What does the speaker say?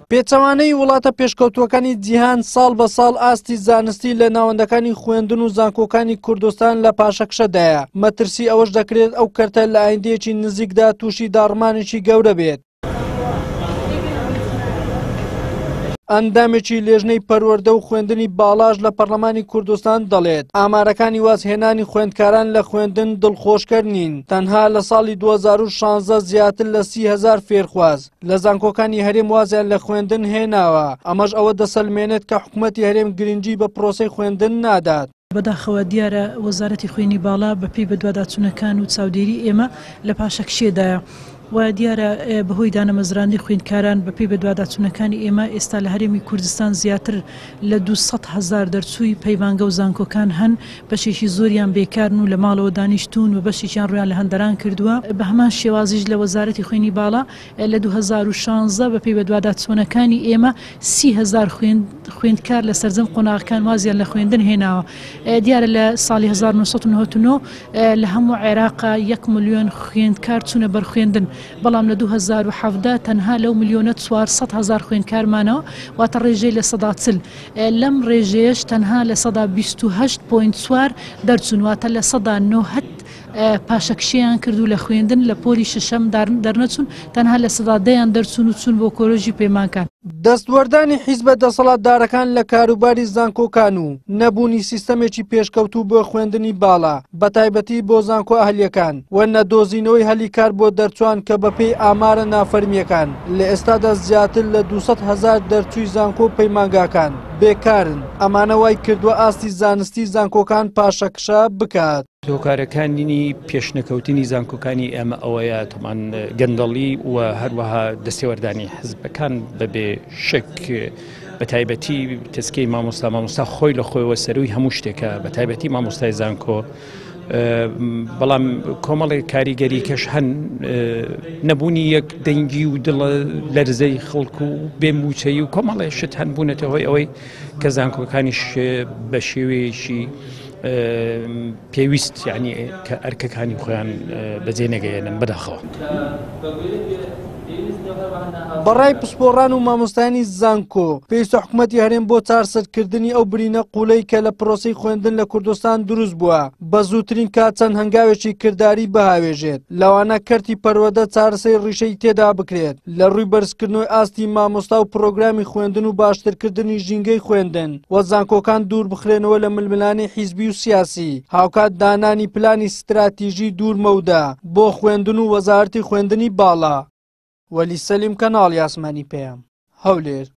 پێچەوانەی وڵاتە پێشکەوتووەکانی جیهان ساڵ بە ساڵ ئاستی زانستی لە ناوەندەکانی خوێندن و زانکۆکانی کوردستان لە پاشەکشەدایە. مەترسی ئەوەش دەکرێت ئەو کەرتە لە ئایندەیەکی نزیکدا تووشی داڕمانێکی گەورە بێت. ئەندامێکی لێژنەی پەروەردە و خوێندنی باڵاش لە پەرلەمانی کوردستان دەڵێت ئامارەکانی وازهێنانی خوێندکاران لە خوێندن دڵخۆشکەر نین. تەنها لە ساڵی 2016 زیاتر لە 30,000 فێرخواز لە زانکۆکانی هەرێم وازیان لە خوێندن هێناوە. ئەمەش ئەوە دەسەلمێنێت کە حکوومەتی هەرێم گرنگی بە پرۆسەی خوێندن نادات. بەداخەوە دیارە وەزارەتی خوێنی باڵا بەپێی بەدواداچوونەکان و چاودێری ئێمە لە پاشەکشێدایە. و دیارە بەهۆی دانەمەزراندنی خوێندکاران بەپێی بەدواداچوونەکانی ئێمە ئێستا لە هەرێمی کوردستان زیاتر لە 200,000 دەرچووی پەیمانگە و زانکۆکان هەن. بەشێکی زۆریان بێکارن و لە ماڵەوە دانیشتون و بەشێکیان ڕویان لە هەندەران کردووە. بە هەمان شێوازیش لە وەزارەتی خوێنی باڵا لە 2016 بەپێی بەدواداچوونەکانی ئێمە 30,000 خوێندکار لە سەرجەم قۆناغەکان وازیان لە خوێندن هێناوە. دیارە لە ساڵی 1999 لە هەموو عێراقا 1 ملیۆن خوێندکار چوونە بەرخوێندن. بەڵام لە 2017 تەنها لەو ملیۆنە 400,000 خوێندکارمانەوە واتە ڕێژەی لە 40. لەم ڕێژەیەش تەنها لە 128.4 دەرچوون واتە لە 190 پاشەکشیان کردو لە خوێندن لە پۆلی شەشەم دەرنەچوون تەنها لە 10 دەرچوون و چوون بۆ کۆلۆژی پەیمانکان. دەستوەردانی حیزبە دەسەڵاتدارەکان لە کاروباری زانکۆکان و نەبوونی سیستەمێکی پێشکەوتوو بۆ خوێندنی باڵا بەتایبەتی بۆ زانکۆ ئەهلیەکان و نەدۆزینەوەی هەلی کار بۆ دەرچوان کە بەپێی ئامارە نافەرمیەکان لە ئێستادا زیاتر لە 200,000 دەرچووی زانکۆ پەیمانگاکان بێکارن. ئەمانە وای کردووە ئاستی زانستی زانکۆکان پاشەکشە بکات. هۆکارەکانی پێشنەکەوتنی زانکۆکانی ئێمە ئەوەیە تەمان گەندەڵی و هەروەها دەستێوەردانی حزبەکان بەبێ شک بەتایبەتی تەسکەی مامۆستا خۆی لە خۆیەوە سەروی هەموو شتێکە بەتایبەتی مامۆستای زانکۆ. بەڵام کۆمەڵی کاریگەری کەش هەن نەبوونی یەک دەنگی و دڵە لەرزەی خەڵک و بێموچەی و کۆمەڵی شت هەن بوونەتە هۆی ئەوەی کە زانکۆکانیش بە شێوەیەکی پێویست یعنی کە ئەرکەکانی خۆیان بەجێ نەگەیەنن بەداخەوە. بەڕای پسپۆڕان و مامۆستایانی زانکۆ پێویستە حکوومەتی هەرێم بۆ چارسەرکردنی ئەو برینە قوڵەی کە لە پرۆسەی خوێندن لە کوردستان دروست بووە بە زووترین کات چەند هەنگاوێکی کردداری بەهاوێژێت. لەوانە کەرتی پەروەدە چارەسەی ڕیشەی تێدا بکرێت لە ڕووی بەرزکردنەوەی ئاستی مامۆستا و پرۆگرامی خوێندن و باشترکردنی ژینگەی خوێندن و زانکۆکان دوور بخرێنەوە لە ململانەی حیزبی و سیاسی. هاوکات دانانی پلانی ستراتیژی دوورمەودا بۆ خوێندن و وەزارەتی خوێندنی باڵا. وەلی سەلیم کەناڵی ئاسمانی پێیان هەولێر.